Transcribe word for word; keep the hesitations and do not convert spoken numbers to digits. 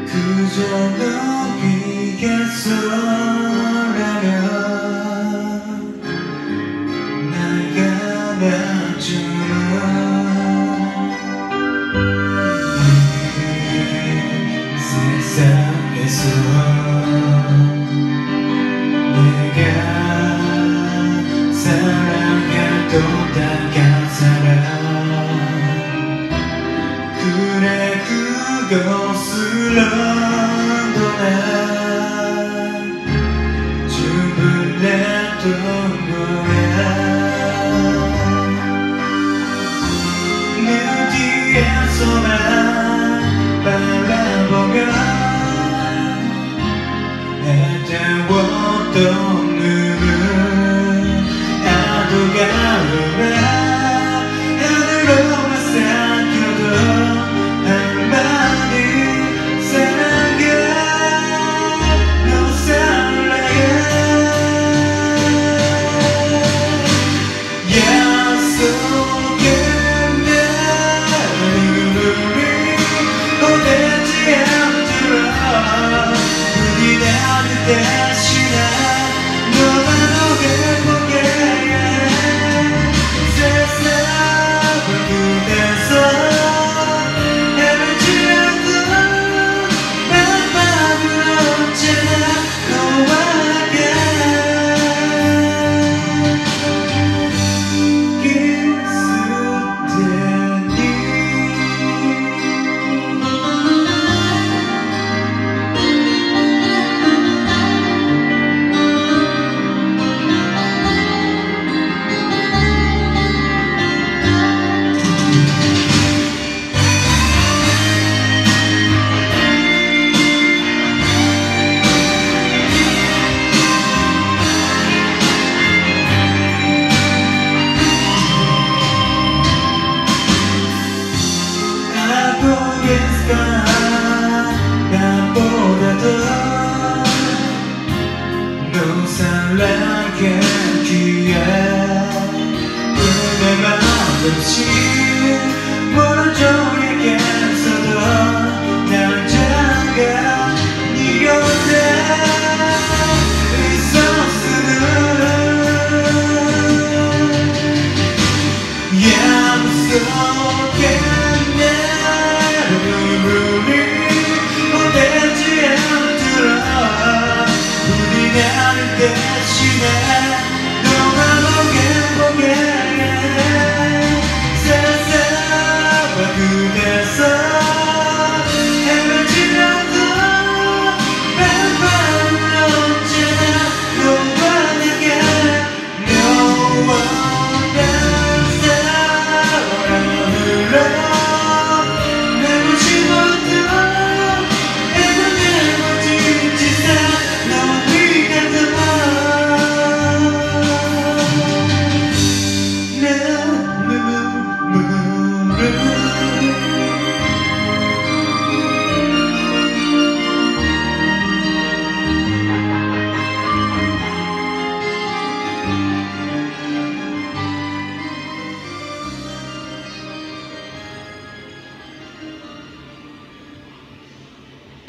그저 너 위에서라면 나가 놔주는 세상에서 내가 사랑해도 다간 사람 그래 그것으로도 난 주문했던 거야 내 뒤에서만 바라보며 애태웠던 눈은 아도가 오라 하늘로만 삼켜도 한마디 사랑해 너 사랑해 약속의 내 눈물이 보내지 않도록 눈이 나는 대신에 너만로 행복해 세상을 그대서 헤매지 않고 난 마음을 언제나 너와 함께 있을 테니 I promise God